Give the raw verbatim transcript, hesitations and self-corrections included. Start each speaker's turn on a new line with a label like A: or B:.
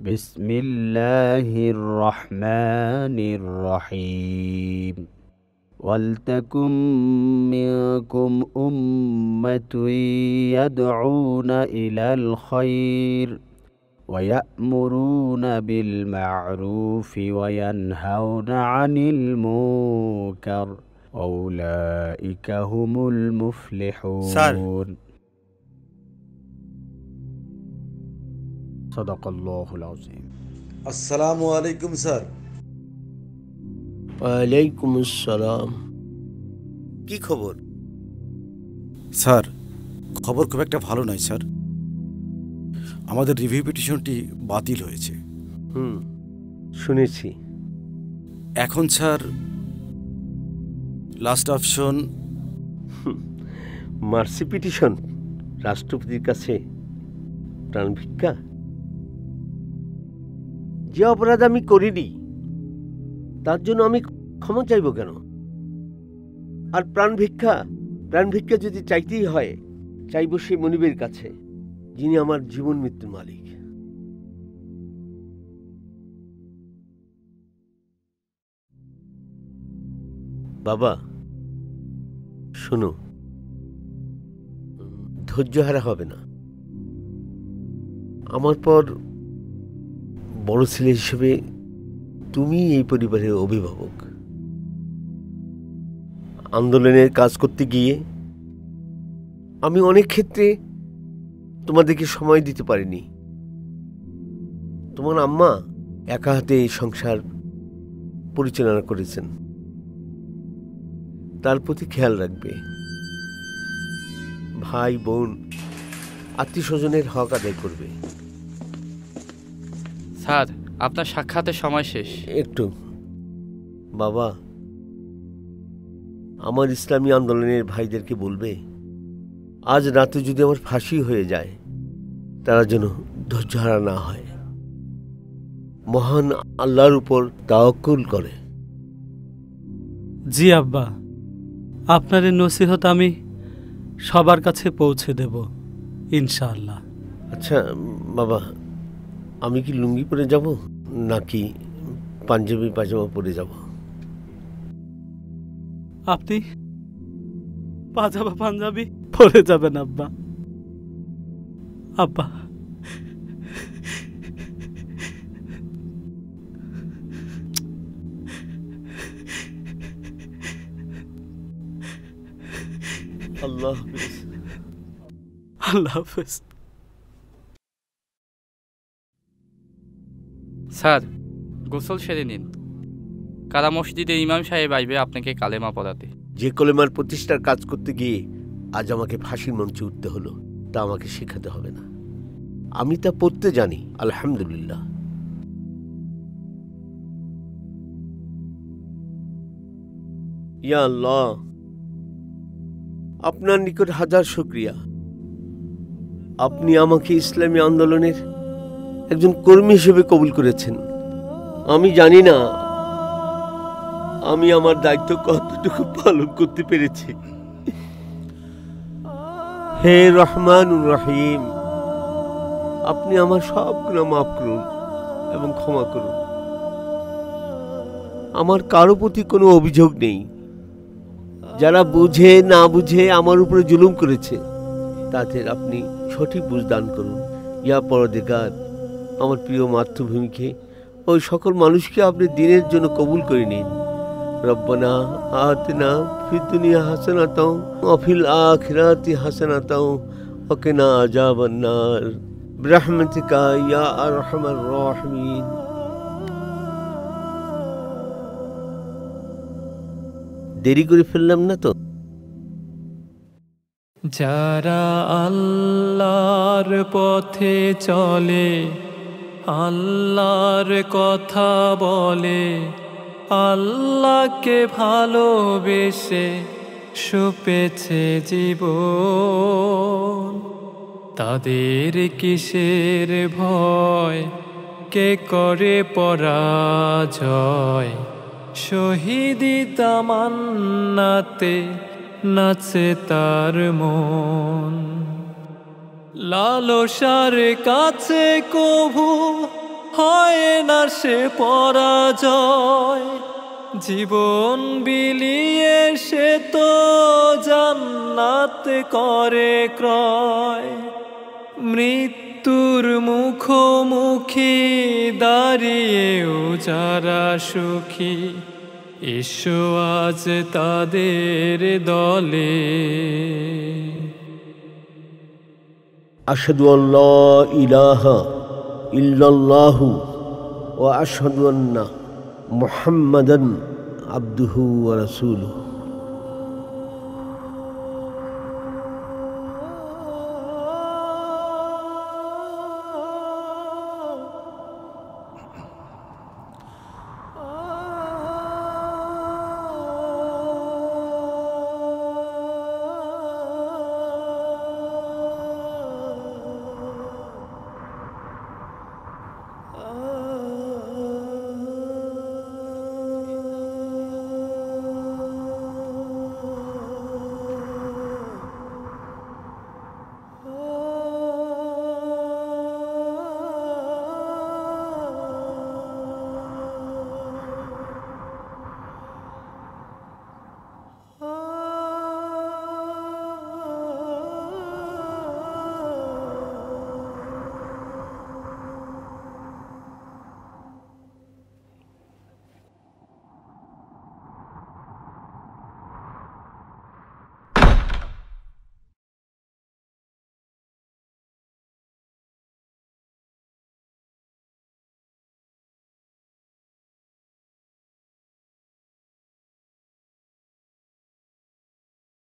A: بسم الله الرحمن الرحيم ولتكن منكم أمة يدعون إلى الخير ويأمرون بالمعروف وينهون عن المنكر وأولئك هم المفلحون صدق الله العظيم
B: আসসালামু আলাইকুম স্যার।
C: ওয়ালাইকুম আসসালাম। কি খবর?
D: স্যার, খবর খুব একটা ভালো নয় স্যার। আমাদের রিভিউ পিটিশনটি বাতিল হয়েছে।
C: হুম, শুনেছি।
D: এখন sir last option
C: mercy petition, রাষ্ট্রপতির কাছে প্রাণ ভিক্ষা। যে অপরাধ আমি করিনি তার জন্য আমি ক্ষমা চাইব কেন? আর প্রাণ ভিক্ষা প্রাণ ভিক্ষা যদি চাইতেই হয়, চাইব সেই মনিবের কাছে, যিনি আমার জীবন মৃত্যুর মালিক। বাবা শোনো, ধৈর্যহারা হবে না। আমার পর বড় ছেলে হিসেবে তুমি এই পরিবারের অভিভাবক। আন্দোলনের কাজ করতে গিয়ে আমি অনেক ক্ষেত্রে তোমাদেরকে সময় দিতে পারিনি। তোমার আম্মা একা হাতে এই সংসার পরিচালনা করেছেন, তার প্রতি খেয়াল রাখবে। ভাই বোন আত্মীয় স্বজনের হক আদায় করবে।
E: স্যার, আপনার সাক্ষাতের সময় শেষ।
C: একটু বাবা, আমার ইসলামী আন্দোলনের ভাইদেরকে বলবে, আজ রাতে যদি আমার ফাঁসি হয়ে যায়, তারা যেন ধৈর্যহারা না হয়, মহান আল্লাহর উপর তাওয়াক্কুল করে।
F: জি আব্বা, আপনার এই নসিহত আমি সবার কাছে পৌঁছে দেব ইনশাআল্লাহ।
C: আচ্ছা বাবা, আমি কি লুঙ্গি পরে যাব নাকি পাঞ্জাবি পাজামা পরে যাব?
F: আপনি পাজামা পাঞ্জাবি পরে যাবেন আব্বা। আব্বা
C: আল্লাহ হাফেজ।
F: আল্লাহ হাফেজ।
E: স্যার, গোসল সেরে নিন। কারা মসজিদে ইমাম সাহেব আসবে আপনাকে কালেমা পড়াতে।
C: যে কলেমার প্রতিষ্ঠার কাজ করতে গিয়ে আজ আমাকে ফাঁসির মঞ্চে উঠতে হলো, তা আমাকে শেখাতে হবে না। আমি তা পড়তে জানি, আলহামদুলিল্লাহ। ইয়া আল্লাহ, আপনার নিকট হাজার শুকরিয়া। আপনি আমাকে ইসলামী আন্দোলনের একজন কর্মী হিসেবে কবুল করেছেন। আমি জানি না আমি আমার দায়িত্ব কতটুকু পালন করতে পেরেছি। হে রহমানুর রহিম, আপনি আমার সব গুনাহ মাফ করুন এবং ক্ষমা করুন। আমার কারো প্রতি কোনো অভিযোগ নেই। যারা বুঝে না বুঝে আমার উপরে জুলুম করেছে, তাদের আপনি সঠিক বুঝ দান করুন। ইয়া পরদিগার, আমার প্রিয় মাতৃভূমিকে, ওই সকল মানুষকে আপনি দিনের জন্য কবুল করে নিন। রব্বানা আতিনা ফিদ দুনিয়া হাসানাতাও ওয়া ফিল আখিরাতি হাসানাতাও ওয়া কিনা আযাবান নার বিরহমাতিকা ইয়া আরহামার রাহিমিন। দেরি করে ফেললাম না তো?
G: যারা আল্লাহর পথে চলে, আল্লাহর কথা বলে, আল্লাহকে ভালোবেসে সুপেছে জীবন, তাদের কিসের ভয়, কে করে পরাজয়, শহীদি তামান্নাতে নাচে তার মন। লালসার কাছে কভু হয় না সে পরাজয়। জীবন বিলিয়ে সে তো জান্নাত করে ক্রয়। মৃত্যুর মুখোমুখি দাঁড়িয়েও যারা সুখী, এসো আজ তাদের দলে।
C: আশহাদু আল্লা ইলাহা ইল্লাল্লাহু ওয়া আশহাদু আন্না মুহাম্মাদান আবদুহু ওয়া রাসূলুহু।